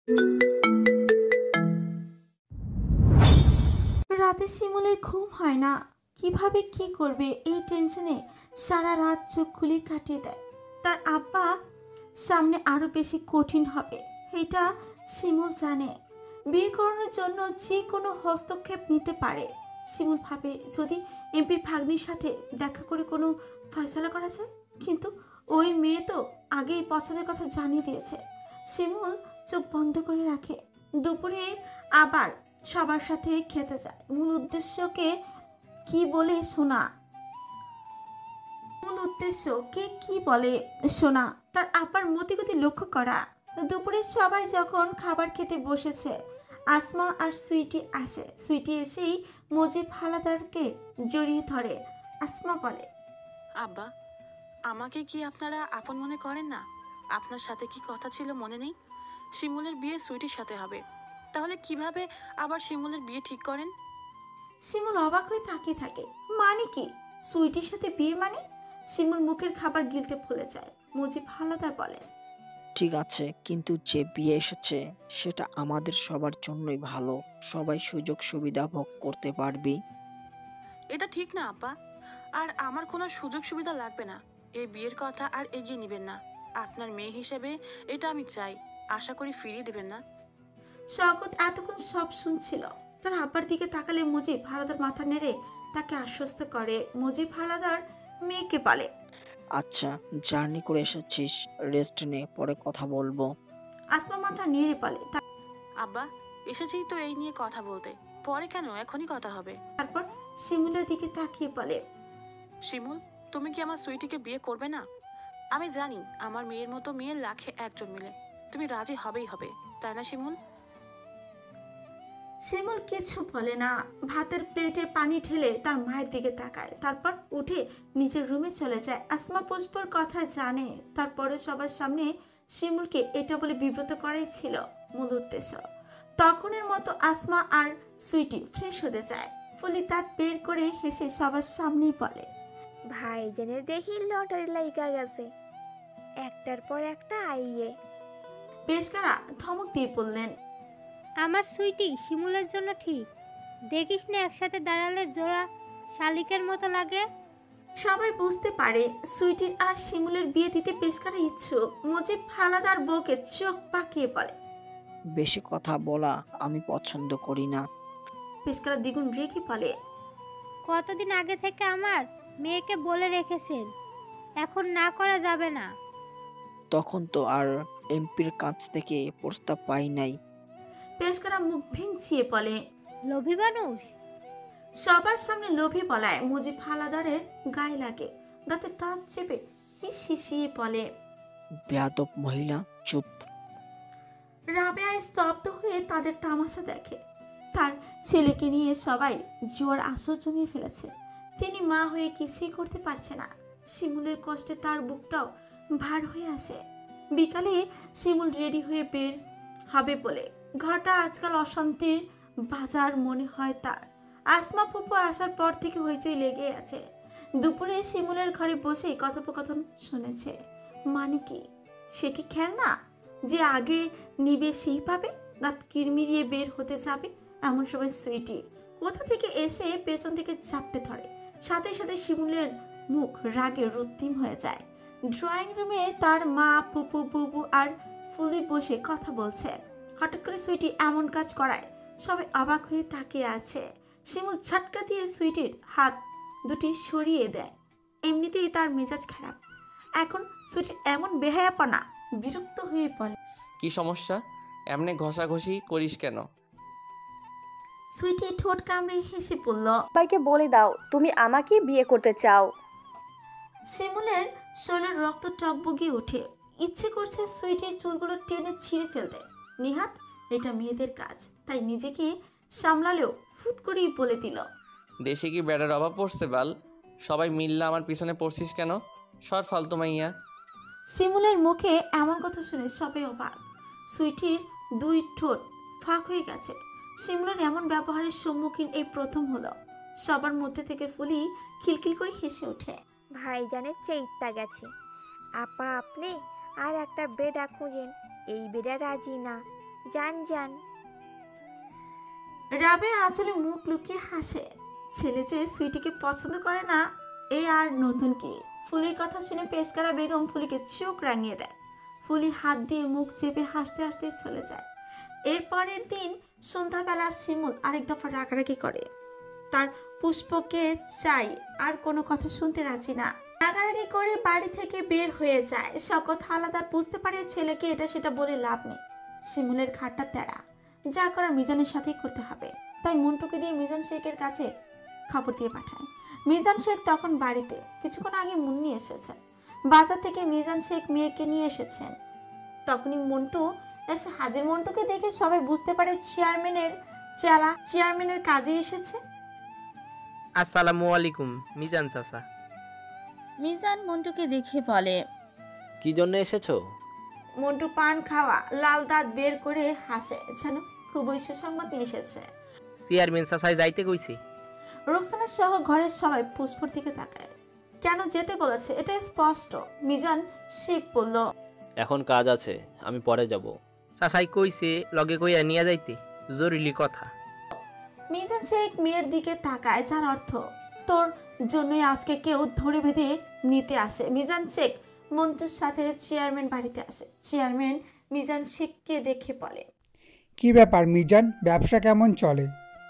রাতে শিমুলের ঘুম হয় না। কিভাবে কি করবে এই টেনশনে সারা রাত চোখ খুলে কাটিয়ে দেয়। তার আব্বা সামনে আরো বেশি কঠিন হবে, এটা শিমুল জানে। বিয়ে করানোর জন্য যে কোনো হস্তক্ষেপ নিতে পারে। শিমুল ভাবে যদি এমপির ভাগ্নির সাথে দেখা করে কোনো ফয়সালা করা যায়, কিন্তু ওই মেয়ে তো আগেই পছন্দের কথা জানিয়ে দিয়েছে। শিমুল চোখ বন্ধ করে রাখে। দুপুরে আবার সবার সাথে খেতে যায়। উদ্দেশ্যকে কি বলে শোনা মূল উদ্দেশ্য কে কি বলে শোনা, তার আবার মতিগতি লক্ষ্য করা। দুপুরে সবাই যখন খাবার খেতে বসেছে, আসমা আর সুইটি আসে। সুইটি এসেই মুজিব হালাদারকে জড়িয়ে ধরে। আসমা বলে, আব্বা, আমাকে কি আপনারা আপন মনে করেন না? আপনার সাথে কি কথা ছিল মনে নেই? শিমুলের বিয়ে সুইটির সাথে হবে, তাহলে কিভাবে আবার শিমুলের বিয়ে ঠিক করেন? শিমুল অবাক হয়ে তাকিয়ে থাকে। মানে কি সুইটির সাথে বিয়ে মানে? শিমুল মুখের খাবার গিলতে ভুলে যায়। মুজিব হালাদার বলেন, ঠিক আছে, কিন্তু যে বিয়ে এসেছে সেটা আমাদের সবার জন্যই ভালো। সবাই সুযোগ সুবিধা ভোগ করতে পারবি। এটা ঠিক না আব্বা, আর আমার কোনো সুযোগ সুবিধা লাগবে না। এই বিয়ের কথা আর এগিয়ে নেবেন না। আপনার মেয়ে হিসেবে এটা আমি চাই। আশা করি ফিরিয়ে দেবেন না। শওকত এতক্ষণ সব শুনছিল। তার আব্বার দিকে তাকালে মুজিব হালাদার মাথা নেড়ে তাকে আশ্বস্ত করে। মুজিব হালাদার মেয়েকে বলে, আচ্ছা, জার্নি করে এসেছিস, রেস্ট নে, পরে কথা বলবো। আসমা মাথা নেড়ে বলে। আব্বা, এসেছি তো এই নিয়ে কথা বলতে, পরে কেন, এখনই কথা হবে। তারপর শিমুলের দিকে তাকিয়ে বলে, শিমুল, তুমি কি আমার সুইটিকে বিয়ে করবে না? আমি জানি আমার মেয়ের মতো মেয়ে লাখে একজন মিলে। তুমি রাজি হবেই হবে, তাই না শিমুল? শিমুল কিছু বলে না। ভাতের প্লেটে পানি ঢেলে তার মায়ের দিকে তাকায়। তারপর উঠে নিজের রুমে চলে যায়। আসমা পুষ্পর কথা জানে, তারপরে সবার সামনে শিমুলকে এটা বলে বিব্রত করাই ছিল মূল উদ্দেশ্য। তখনের মতো আসমা আর সুইটি ফ্রেশ হতে যায়। ফুলি দাঁত বের করে হেসে সবার সামনেই বলে, ভাইজানের দেখি লটারি লাইগা গেছে, একটার পর একটা আইয়ে। পেশকারা ধমক দিয়ে বললেন, আমার সুইটি শিমুলের জন্য ঠিক। দেখিস না একসাথে দাঁড়ালে জোড়া শালিকের মতো লাগে। সবাই বুঝতে পারে সুইটির আর শিমুলের বিয়ে দিতে পেশকারা ইচ্ছুক। মুজিব হালাদার বউকে চোখ পাকিয়ে বলে, বেশি কথা বলা আমি পছন্দ করি না। পেশকারা দ্বিগুণ রেগে বলে, কতদিন আগে থেকে আমার মেয়েকে বলে রেখেছেন, এখন না করা যাবে না। তখন তো আর এমপির কাছ থেকে প্রস্তাব পাই নাই। পেশকারা মুখ ভেঙচিয়ে বলে, লোভী মানুষ। সবার সামনে লোভী বলায় মুজিব হালাদারের গায়ে লাগে। দাঁতে দাঁত চেপে হিস হিসিয়ে বলে, বেয়াদব মহিলা, চুপ। রাবেয়া স্তব্ধ হয়ে তাদের তামাশা দেখে। তার ছেলেকে নিয়ে সবাই জোর আসর জমিয়ে ফেলেছে। তিনি মা হয়ে কিছুই করতে পারছে না। শিমুলের কষ্টে তার বুকটাও ভার হয়ে আসে। বিকালে শিমুল রেডি হয়ে বের হবে বলে। ঘরটা আজকাল অশান্তির বাজার মনে হয় তার। আসমা ফুপু আসার পর থেকে হইচই লেগে আছে। দুপুরে শিমুলের ঘরে বসেই কথোপকথন শুনেছে। মানে কি, সে কি খেলনা যে আগে নিবে সেই পাবে? দাঁত কিরমিরিয়ে বের হতে যাবে এমন সময় সুইটি কোথা থেকে এসে পেছন থেকে চাপটে ধরে। সাথে সাথে শিমুলের মুখ রাগে রক্তিম হয়ে যায়। ড্রয়িং রুমে তার মা, ফুপু, বুবু আর ফুলি বসে কথা বলছে। হঠাৎ করে সুইটি এমন কাজ করায় সবাই অবাক হয়ে তাকিয়ে আছে। শিমুল ঝটকা দিয়ে সুইটির হাত দুটি সরিয়ে দেয়। এমনিতেই তার মেজাজ খারাপ, এখন সুইটির এমন বেহায়াপনা বিরক্ত হয়ে পড়ে। কি সমস্যা? এমনি ঘষাঘষি করিস কেন? সুইটি ঠোঁট কামড়ে হেসে পড়ল। সবাইকে বলে দাও তুমি আমাকে বিয়ে করতে চাও। শিমুলের শরীরের রক্ত টকবগিয়ে ওঠে। ইচ্ছে করছে সুইটির চুলগুলো টেনে ছিঁড়ে ফেলতে। নিহাত এটা মেয়েদের কাজ, তাই নিজেকে সামলালেও ফুট করেই বলে দিল, দেশে কি বেড়ার অভাব পড়ছে বাল? সবাই মিললে আমার পিছনে পড়ছিস কেন? সর ফালতু মাইয়া। শিমুলের মুখে এমন কথা শুনে সবাই অবাক। সুইটির দুই ঠোঁট ফাঁক হয়ে গেছে। শিমুলের এমন ব্যবহারের সম্মুখীন এই প্রথম হলো। সবার মধ্যে থেকে ফুলি খিলখিল করে হেসে ওঠে। ভাইজানের চেইত্তা গেছে, আপা আপনি আর একটা বেডা খুঁজেন, এই বেডা রাজি না। যান যান। রাবেয়া আঁচলে মুখ লুকিয়ে হাসে। ছেলে যে সুইটিকে পছন্দ করে না এ আর নতুন কি। ফুলির কথা শুনে পেশকারা বেগম ফুলিকে চোখ রাঙিয়ে দেয়। ফুলি হাত দিয়ে মুখ চেপে হাসতে হাসতে চলে যায়। এরপরের দিন সন্ধ্যাবেলা শিমুল আরেক দফা রাগারাগি করে। তার পুষ্পকে চাই, আর কোনো কথা শুনতে রাজি না। রাগারাগি করে বাড়ি থেকে বের হয়ে যায়। শকত হালাদার বুঝতে পারে ছেলেকে এটা সেটা বলে লাভ নেই। শিমুলের ঘাটটা তেড়া, যা করার মিজানের সাথেই করতে হবে। তাই মন্টুকে দিয়ে মিজান শেখের কাছে খবর দিয়ে পাঠায়। মিজান শেখ তখন বাড়িতে। কিছুক্ষণ আগে মুন্নি এসেছে। বাজার থেকে মিজান শেখ মেয়েকে নিয়ে এসেছেন। তখনই মন্টু এসে হাজির। মন্টুকে দেখে সবাই বুঝতে পারে চেয়ারম্যানের কাজে এসেছে। আসসালামু আলাইকুম মিজান চাচা। মিজান মন্টুকে দেখে বলে, কি জন্য এসেছো? মন্টু পান খাওয়া লাল দাঁত বের করে হাসে, যেন খুবই সুসংবাদ নিয়ে এসেছে। চেয়ারম্যান চাচাই যাইতে কইছে। রোকসানা সহ ঘরের সবাই পুষ্পর দিকে তাকায়। কেন যেতে বলেছে এটা স্পষ্ট। মিজান শেখ বলল, এখন কাজ আছে, আমি পরে যাব। চাচাই কইছে লগে কইয়া নিয়ে যাইতে, জরুরি কথা। মিজান শেখ মেয়ের দিকে তাকায়, যার অর্থ তোর জন্যই আজকে কেউ ধরে বেঁধে নিতে আসে। মিজান শেখ মন্টুর সাথে চেয়ারম্যান বাড়িতে আসে। চেয়ারম্যান মিজান শেখকে দেখে বলে, কি ব্যাপার মিজান, ব্যবসা কেমন চলে?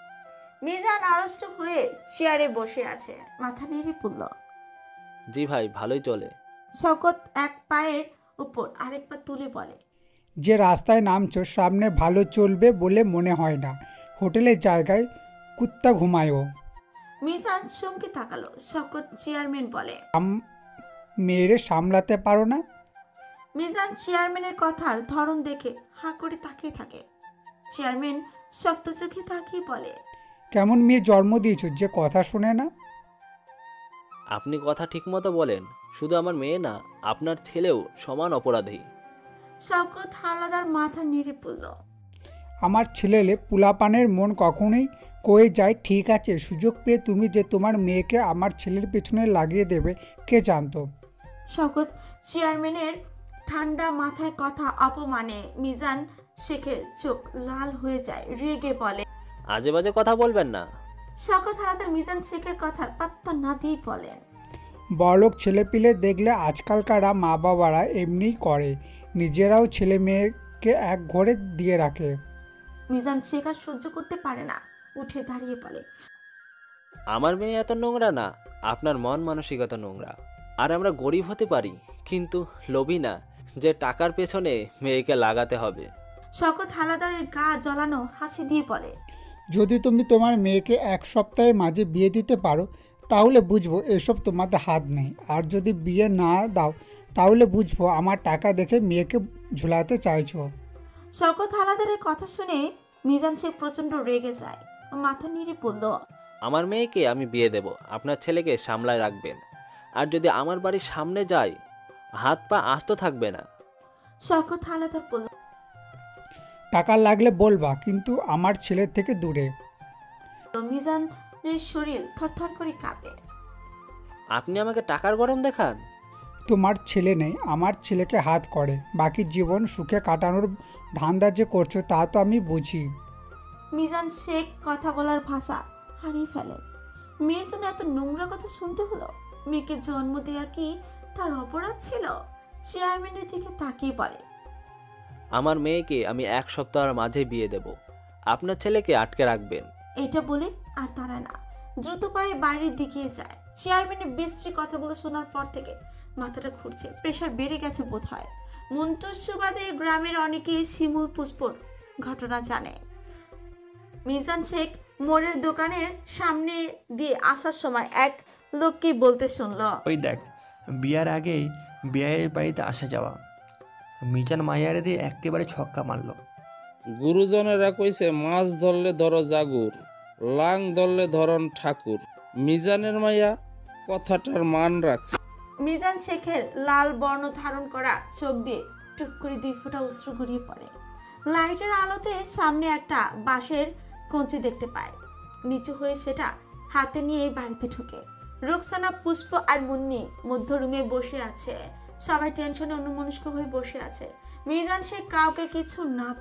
মিজান আড়ষ্ট হয়ে চেয়ারে বসে আছে, মাথা নেড়ে পড়ল। জি ভাই, ভালোই চলে। শকত এক পায়ের উপর আরেক পা তুলে বলে, যে রাস্তায় নামছো সামনে ভালো চলবে বলে মনে হয় না। হোটেলের জায়গায় কুত্তা ঘুমায়ও। মিজান চমকে তাকালো। শকত চেয়ারম্যান বলে, মেয়েরে সামলাতে পারো না? মিজান চেয়ারম্যানের কথার ধরন দেখে হাঁ করে তাকিয়ে থাকে। চেয়ারম্যান শক্ত চোখে তাকিয়ে বলে, কেমন মেয়ে জন্ম দিয়েছো যে কথা শোনে না? আপনি কথা ঠিকমতো বলেন। শুধু আমার মেয়ে না, আপনার ছেলেও সমান অপরাধী। শকত হালাদার মাথা নেড়ে পড়ল। আমার ছেলেলে পোলাপানের মন কখনোই কয়ে যায়। ঠিক আছে, সুযোগ পেয়ে তুমি যে তোমার মেয়েকে আমার ছেলের পেছনে লাগিয়ে দেবে কে জানতো? শকত চেয়ারম্যানের ঠান্ডা মাথায় কথা অপমানে মিজান শেখের চোখ লাল হয়ে যায়। রেগে বলে, আজে বাজে কথা বলবেন না। শকত হালাদার মিজান শেখের কথার পাত্তা না দিয়ে বলেন, বড়লোক ছেলেপিলে দেখলে আজকালকার মা বাবারা এমনিই করে, নিজেরাও ছেলে মেয়েকে এক ঘরে দিয়ে রাখে। মিজান শেখ আর সহ্য করতে পারে না, উঠে দাঁড়িয়ে বলে, আমার মেয়ে এত নোংরা না, আপনার মন মানসিকতা নোংরা। আর আমরা গরিব হতে পারি, কিন্তু লোভী না যে টাকার পেছনে মেয়েকে লাগাতে হবে। শকত হালাদারের গা জ্বলানো হাসি দিয়ে বলে, যদি তুমি তোমার মেয়েকে এক সপ্তাহের মাঝে বিয়ে দিতে পারো তাহলে বুঝবো এসব তোমাদের হাত নেই। আর যদি বিয়ে না দাও তাহলে বুঝবো আমার টাকা দেখে মেয়েকে ঝুলাতে চাইছো। শকত হালাদারের কথা শুনে মিজান শেখ প্রচন্ড রেগে যায়। মাথা নেড়ে বলল, আমার মেয়েকে আমি বিয়ে দেব, আপনার ছেলেকে সামলায় রাখবেন। আর যদি আমার বাড়ির সামনে যায়, হাত পা আস্ত থাকবে না। শকত হালাদার বলল, টাকা লাগলে বলবা, কিন্তু আমার ছেলের থেকে দূরে। মিজানের শরীর থরথর করে কাঁপে। আপনি আমাকে টাকার গরম দেখান? তোমার ছেলে নেই, আমার ছেলেকে হাত করে, বাকি জীবন সুখে কাটানোর ধান্দা যে করছো তা তো আমি বুঝি। মিজান শেখ কথা বলার ভাষা হারিয়ে ফেলেন। মেয়ের জন্য এত নোংরা কথা শুনতে হলো। মেয়েকে জন্ম দেয়া কি তার অপরাধ ছিল? চেয়ারম্যানের দিকে তাকিয়ে বলে, আমার মেয়েকে আমি এক সপ্তাহের মাঝে বিয়ে দেব, আপনার ছেলেকে আটকে রাখবেন। এটা বলে আর তারা না, দ্রুত পায়ে বাড়ির দিকে যায়। চেয়ারম্যানের বিশ্রী কথাগুলো শোনার পর থেকে মাথাটা ঘুরছে, প্রেশার বেড়ে গেছে বোধ হয়। মন্টুর সুবাদে গ্রামের অনেকেই শিমুল পুষ্পর ঘটনা জানে। মিজান শেখ মোড়ের দোকানের সামনে দিয়ে আসার সময় এক লোককে বলতে শুনল, ওই দেখ, বিয়ার আগেই বিয়ের বাড়িতে আসা যাওয়া। মিজান মায়ারে দিয়ে একেবারে ছক্কা মারল। গুরুজনেরা কইছে মাছ ধরলে ধরো জাগুর, লাং ধরলে ধরন ঠাকুর। মিজানের মাইয়া কথাটার মান রাখছে। মিজান শেখের লাল বর্ণ ধারণ করা চোখ দিয়ে টুক করে 2 ফোঁটা অশ্রু গড়িয়ে পড়ে। লাইটের আলোতে সামনে একটা বাঁশের কঞ্চি দেখতে পায়। নিচু হয়ে সেটা হাতে নিয়ে বাড়িতে ঢুকে। রোকসানা, পুষ্প আর মুন্নি মধ্য রুমে বসে আছে। সবাই টেনশনে অন্যমনস্ক হয়ে বসে আছে। মিজান শেখ কাউকে কিছু না বলে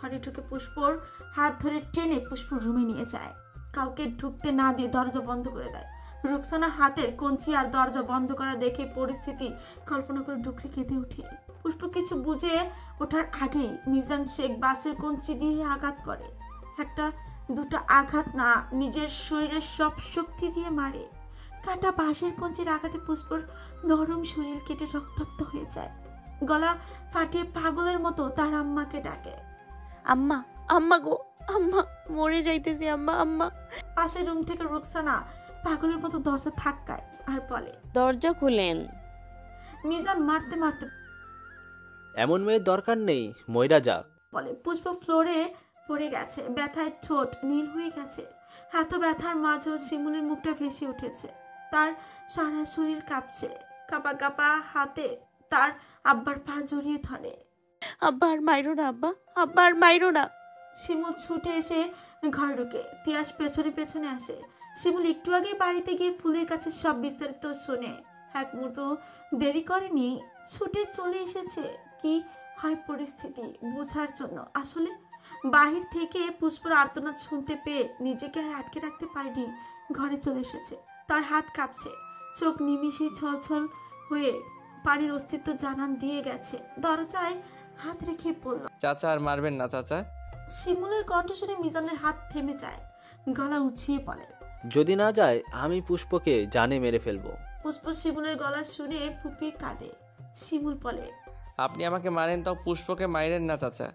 ঘরে ঢুকে পুষ্পর হাত ধরে টেনে পুষ্পর রুমে নিয়ে যায়। কাউকে ঢুকতে না দিয়ে দরজা বন্ধ করে দেয়। রুকসানা হাতের কঞ্চি আর দরজা বন্ধ করা দেখে পরিস্থিতি কল্পনা করে ডুকরে কেঁদে ওঠে। পুষ্প কিছু বুঝে ওঠার আগেই মিজান শেখ বাসের কঞ্চি দিয়ে আঘাত করে। একটা দুটো আঘাত না, নিজের শরীরের সব শক্তি দিয়ে মারে। কাটা বাঁশের কঞ্চির আঘাতে পুষ্পর নরম শরীর কেটে রক্তাক্ত হয়ে যায়। গলা ফাটিয়ে পাগলের মতো তার আম্মাকে ডাকে, আম্মা, আম্মা গো, আম্মা, মরে যাইতেছি আম্মা, আম্মা। পাশের রুম থেকে রুকসানা পাগলের মতো দরজা ধাক্কায় আর বলে, দরজা খুলেন। মিজান মারতে মারতে এমন মেয়ের দরকার নেই, মইরা যাক। বলে। পুষ্প ফ্লোরে পড়ে গেছে, ব্যথায় ঠোঁট নীল হয়ে গেছে। এত ব্যথার মাঝেও শিমুলের মুখটা ভেসে উঠেছে। তার সারা শরীর কাঁপছে। কাঁপা কাঁপা হাতে তার আব্বার পা জড়িয়ে ধরে। আব্বা আর মাইরো না, আব্বা, আব্বা আর মাইরো না। শিমুল ছুটে এসে ঘর ঢুকে, তিয়াস পেছনে পেছনে আসে। শিমুল একটু আগে বাড়িতে গিয়ে ফুলের কাছে সব বিস্তারিত শোনে। এক মুহূর্ত দেরি করেনি, ছুটে চলে এসেছে কি হয় পরিস্থিতি বোঝার জন্য। আসলে বাহির থেকে পুষ্পর আর্তনাদ শুনতে পেয়ে নিজেকে আর আটকে রাখতে পারেনি, ঘরে চলে এসেছে। তার হাত কাঁপছে, চোখ নিমিষে ছলছল হয়ে পানির অস্তিত্ব জানান দিয়ে গেছে। দরজায় হাত রেখে বলল, চাচা আর মারবেন না চাচা। শিমুলের কণ্ঠ শুনে মিজানের হাত থেমে যায়, গলা উঁচিয়ে বলে, যদি না যায় আমি পুষ্পকে জানে মেরে ফেলবো। পুষ্প শিমুলের গলা শুনে ফুপিয়ে কাঁদে। শিমুল বলে, আপনি আমাকে মারেন তাও পুষ্পকে মাইরেন না চাচা।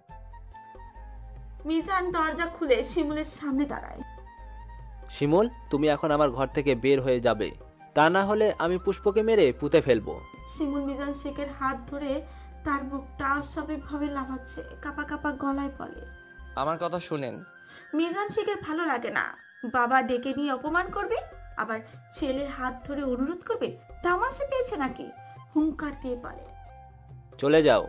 মিজান দরজা খুলে শিমুলের সামনে দাঁড়ায়। শিমুল, তুমি এখন আমার ঘর থেকে বের হয়ে যাবে, তা না হলে আমি পুষ্পকে মেরে পুঁতে ফেলবো। শিমুল মিজান শেখের হাত ধরে তার বুকটা অস্বাভাবিকভাবে লাফাচ্ছে, কাঁপা কাঁপা গলায় বলে, আমার কথা শুনেন। মিজান শেখের ভালো লাগে না, বাবা ডেকে নিয়ে অপমান করবে, আবার ছেলে হাত ধরে অনুরোধ করবে, তামাশা পেয়েছে নাকি? হুঙ্কার দিয়ে বলে, চলে যাও।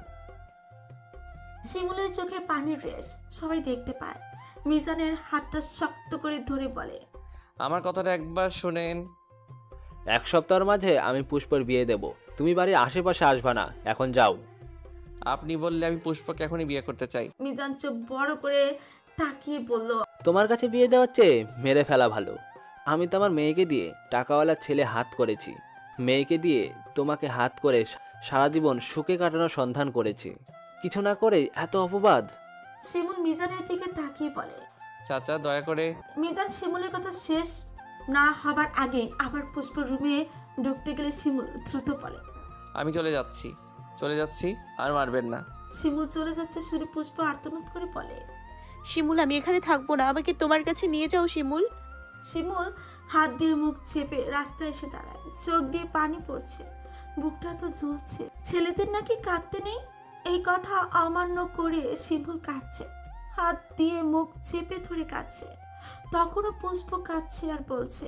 শিমুলের চোখে পানির রেশ সবাই দেখতে পায়। মিজানের হাতটা শক্ত করে ধরে বলে, আমার কথাটা একবার শুনেন। এক সপ্তাহের মাঝে আমি পুষ্পর বিয়ে দেব, তুমি বাড়ির আশেপাশে আসবা না, এখন যাও। আপনি বললে আমি পুষ্পকে এখনই বিয়ে করতে চাই। মিজান চোখ বড় করে তাকিয়ে বলল, তোমার কাছে বিয়ে দেওয়ার চেয়ে মেরে ফেলা ভালো। আমি তো আমার মেয়েকে দিয়ে টাকাওয়ালা ছেলে হাত করেছি, মেয়েকে দিয়ে তোমাকে হাত করে সারা জীবন সুখে কাটানোর সন্ধান করেছি, কিছু না করে এত অপবাদ। শিমুল মিজানের দিকে তাকিয়ে বলে, চাচা দয়া করে। মিজান শিমুলের কথা শেষ না হবার আগে আবার পুষ্প রুমে ঢুকতে গেলে শিমুল দ্রুত বলে, আমি চলে যাচ্ছি, আর মারবেন না। শিমুল চলে যাচ্ছে শুনে পুষ্প আর্তনাদ করে বলে, শিমুল, আমি এখানে থাকবো না, আমাকে তোমার কাছে নিয়ে যাও শিমুল। শিমুল হাত দিয়ে মুখ চেপে রাস্তায় এসে দাঁড়ায়, চোখ দিয়ে পানি পড়ছে, বুকটা তো জ্বলছে। ছেলেদের নাকি কাঁদতে নেই, এই কথা অমান্য করে শিমুল কাঁদছে, হাত দিয়ে মুখ চেপে ধরে কাঁদছে। তখনও পুষ্প কাঁদছে আর বলছে,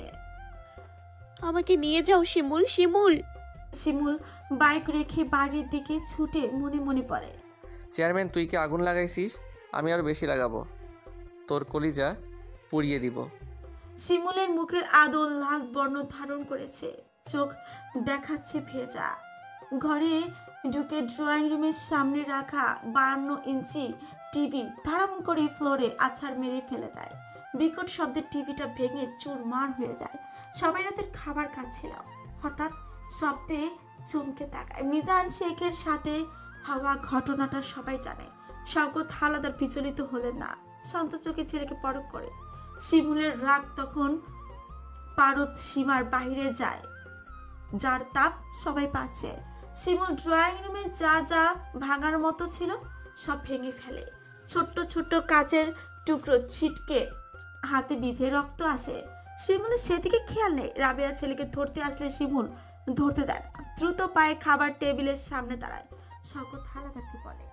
আমাকে নিয়ে যাও শিমুল, শিমুল। শিমুল বাইক রেখে বাড়ির দিকে ছুটে মনে মনে বলে, চেয়ারম্যান তুই কি আগুন লাগাইছিস? আমি আরো বেশি লাগাবো, তোর কলিজা পুড়িয়ে দিব। শিমুলের মুখের আদল লাল বর্ণ ধারণ করেছে, চোখ দেখাচ্ছে ভেজা। ঘরে ঢুকে ড্রয়িং রুমের সামনে রাখা 52 ইঞ্চি টিভি ধারাম করে ফ্লোরে আছাড় মেরে ফেলে দেয়। বিকট শব্দে টিভিটা ভেঙে চুরমার হয়ে যায়। সবাই রাতের খাবার খাচ্ছিল, হঠাৎ শব্দে চমকে তাকায়। মিজান শেখের সাথে হওয়া ঘটনাটা সবাই জানে। শওকত হালাদার বিচলিত হলেন না, শান্ত চোখে ছেলেকে পরখ করে। শিমুলের রাগ তখন পারদ সীমার বাইরে যায়, যার তাপ সবাই পাচ্ছে। শিমুল ড্রয়িং রুমে যা যা ভাঙার মতো ছিল সব ভেঙে ফেলে। ছোট্ট ছোট্ট কাচের টুকরো ছিটকে হাতে বিঁধে রক্ত আসে। শিমুলের সেদিকে খেয়াল নেই। রাবেয়া ছেলেকে ধরতে আসলে শিমুল ধরতে দেয় না, দ্রুত পায়ে খাবার টেবিলের সামনে দাঁড়ায়। শওকত হালাদারকে বলে,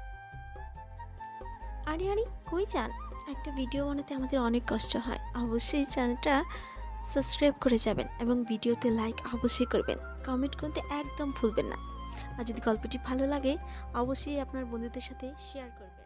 আরে আরে কই যান? একটা ভিডিও বানাতে আমাদের অনেক কষ্ট হয়, অবশ্যই চ্যানেলটা সাবস্ক্রাইব করে যাবেন এবং ভিডিওতে লাইক অবশ্যই করবেন, কমেন্ট করতে একদম ভুলবেন না। আর যদি গল্পটি ভালো লাগে অবশ্যই আপনার বন্ধুদের সাথে শেয়ার করবেন।